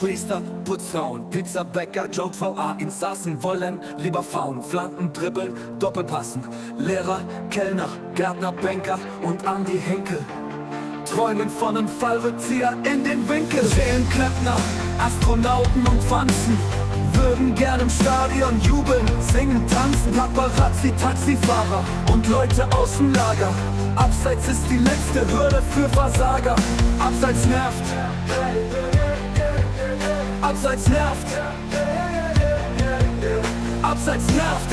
Priester, Putzer und Pizzabäcker, Joke VA, Insassen wollen lieber faulen, Flanken, Dribbeln, Doppelpassen. Lehrer, Kellner, Gärtner, Banker und Andi Henkel träumen von einem Fallrückzieher in den Winkel. Seelenklempner, Astronauten und Pfanzen würden gern im Stadion jubeln, singen, tanzen. Paparazzi, Taxifahrer und Leute aus dem Lager. Abseits ist die letzte Hürde für Versager. Abseits nervt. Abseits nervt. Abseits nervt.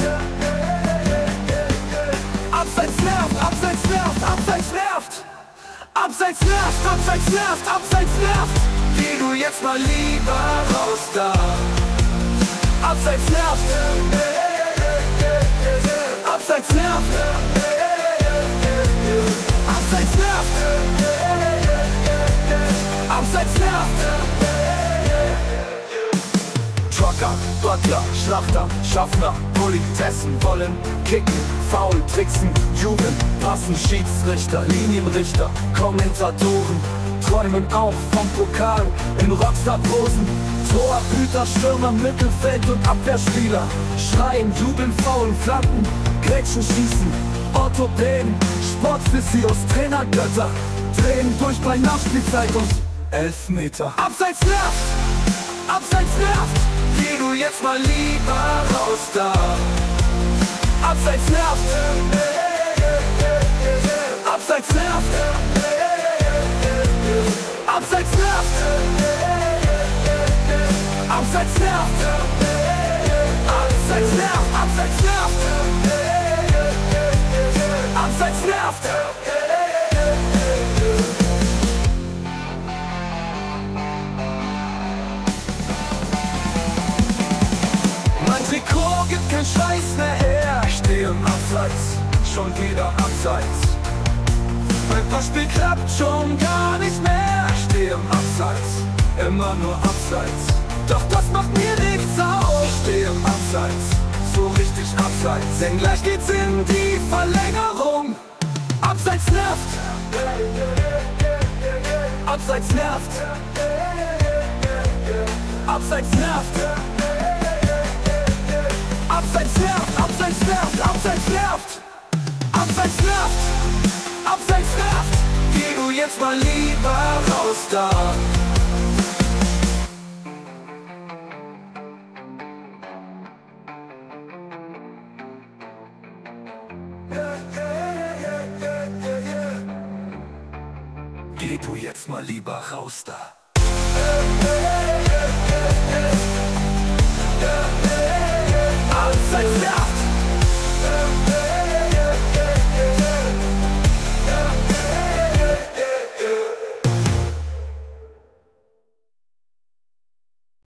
Abseits nervt. Abseits nervt. Abseits nervt. Abseits nervt. Abseits nervt. Abseits nervt. Geh du jetzt mal lieber raus da. Abseits nervt. Abseits nervt. Abseits nervt. Abseits nervt. Trucker, Butler, Schlachter, Schaffner, Politessen wollen kicken, faul, tricksen, jubeln, passen, Schiedsrichter, Linienrichter, Kommentatoren träumen auch vom Pokal in Rockstar-Posen. Torhüter, Stürmer, Mittelfeld und Abwehrspieler schreien, jubeln, faulen, Flanken, Grätschen, schießen, Orthopäden, Sportphysios, Trainergötter drehen durch bei Nachspielzeit und Elfmeter. Abseits nervt! Abseits nervt! Geh du jetzt mal lieber raus da. Abseits nervt! Abseits nervt! Abseits nervt! Abseits nervt! Abseits nervt! Abseits nervt! Abseits nervt! Mein Trikot gibt kein Scheiß mehr her. Ich stehe im Abseits, schon wieder abseits. Mein Passspiel klappt schon gar nicht mehr. Ich stehe im Abseits, immer nur abseits. Doch das macht mir nichts aus. Ich stehe im Abseits, so richtig abseits. Denn gleich geht's in die Verlängerung. Abseits nervt. Abseits nervt. Abseits nervt. Abseits nervt. Abseits nervt. Abseits nervt. Abseits nervt. Abseits nervt. Geh du jetzt mal lieber raus da. Geh du jetzt mal lieber raus da.